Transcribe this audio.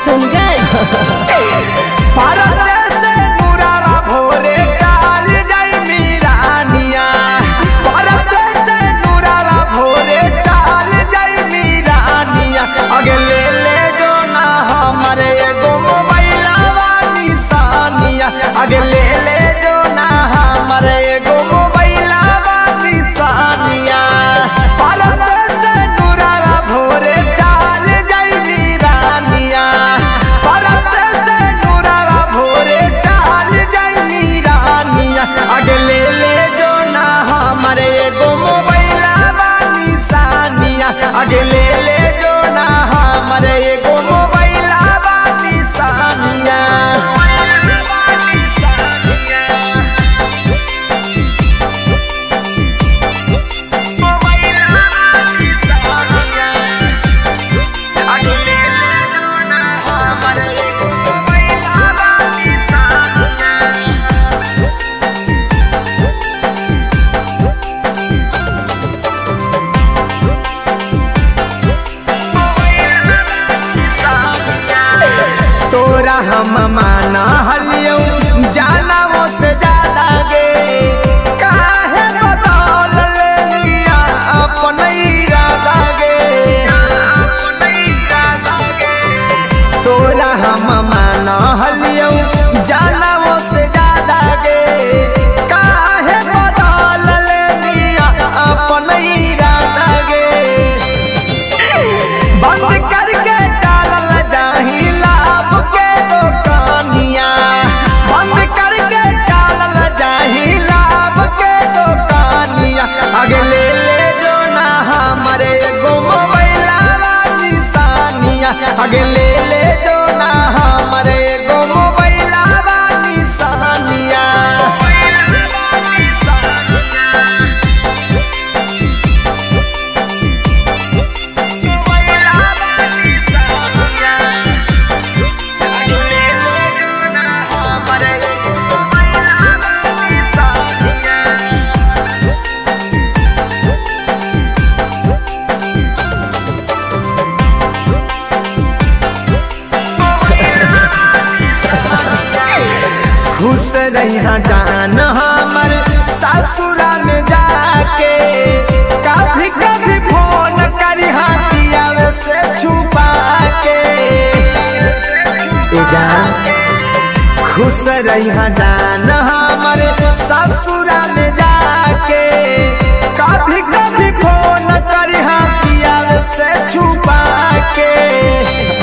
सुनगंज। हम माना हलियो जाना वो से ज्यादा गे काहे बदल ले लिया अपन इरादा गे तोरा हम माना हलियो जाना वो से ज्यादा गे काहे बदल ले लिया अपन इरादा गे बंद करके चल जाही लाभ के बंद करके चल जाही लाभ के दुकानिया आगे ले जो ना हमारे एगो मोबाइल निशानिया आगे ले जो ना हमारे एगो मोबाइल निशानिया खुश रहिया जान हमर ससुरा में जाके कभी कभी फोन करिहा दिया से छुपा के जान खुश रहिया जान हमर ससुरा में जाके कभी कभी फोन करिहा दिया से छुपा के